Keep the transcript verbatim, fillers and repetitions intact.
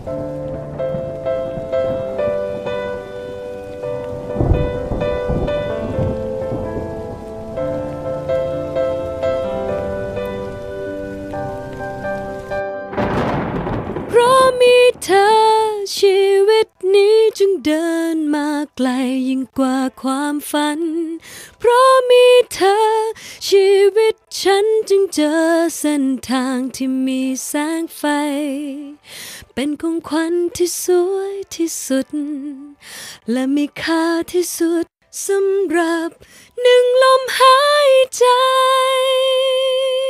เพราะมีเธอชีวิตนี้จึงเดินมาไกลยิ่งกว่าความฝันเพราะมีเธอชีวิตฉันจึงเจอเส้นทางที่มีแสงไฟเป็นของขวัญที่สวยที่สุดและมีค่าที่สุดสำหรับหนึ่งลมหายใจ